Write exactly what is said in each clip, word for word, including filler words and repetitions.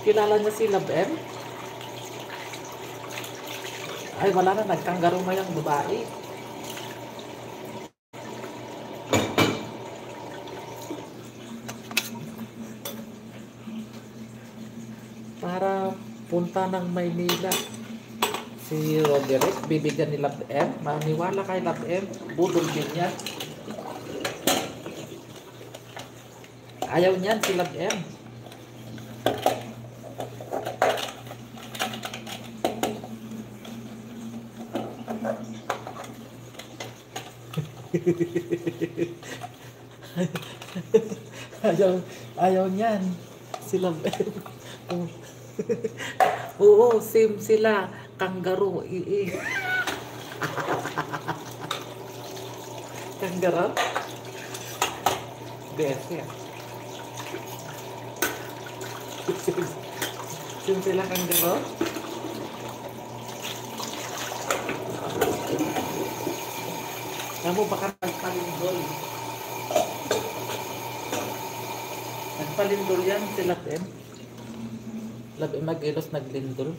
Kilala niya si Love M? Ay, wala na. Nagkanggaro na yung babae. Para punta ng Maynila. Si Roderick, bibigyan ni Love M. Maniwala kay Love M. Budol din yan. Ayaw niyan si Love M. ayaw, ayaw niyan si Love M. Oo, same sila. Kangaroo, ii. Kangaroo? Best yan. Same sila kangaroo? Alam mo, baka nagpalindol. Nagpalindol yan si Love M. Love M mag-ilos naglindol.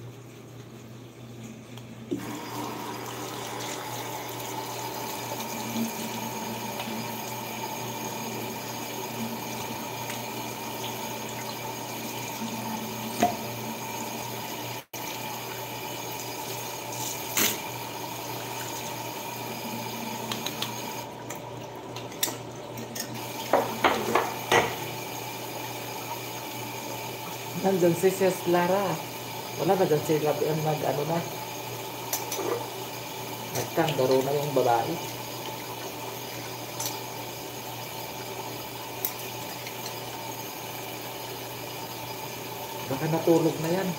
Nandun si Sis Lara. Wala na dyan si Love M nag ano na. Nagkanggaro na yung babae. Baka natulog na yan.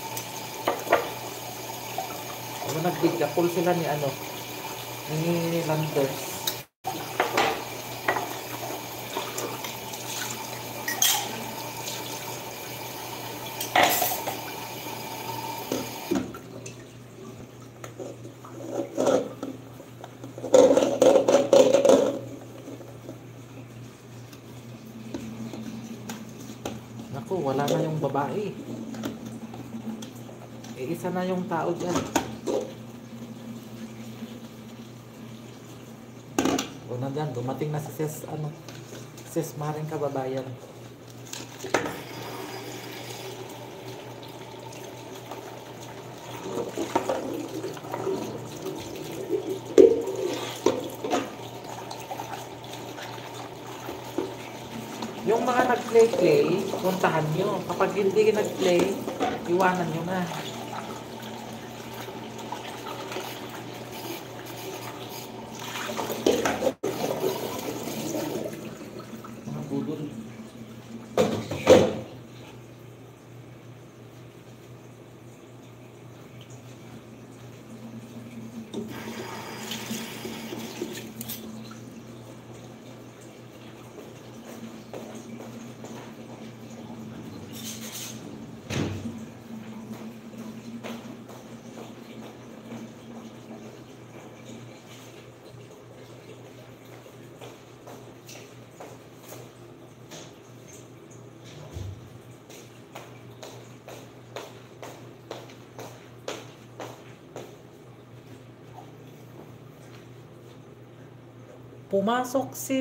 Ano, nagbigakol sila ni ano, ni Landers. Naku, wala na yung babae. E, isa na yung tao dyan. O na dyan, dumating na si Sis, ano, Sis Maring Kababayan. Yung mga nag-play-play, puntahan nyo. Kapag hindi nag-play, iwanan nyo na. Mga budol. Pumasok si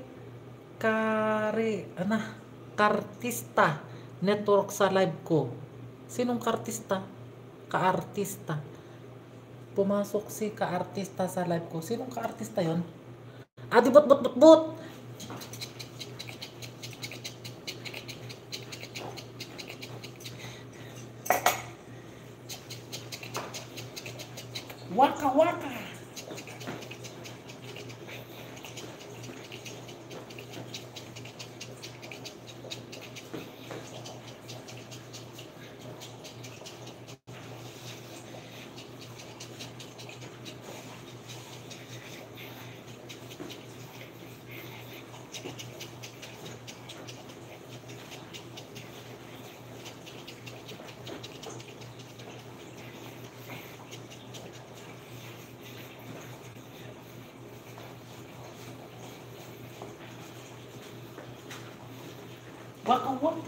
Kare, ano, Kartista Network sa live ko. Sinong Kartista? Kaartista. Pumasok si Kaartista sa live ko. Sinong Kaartista yon? Ah, di bot bot bot bot. Waka waka. Waka waka.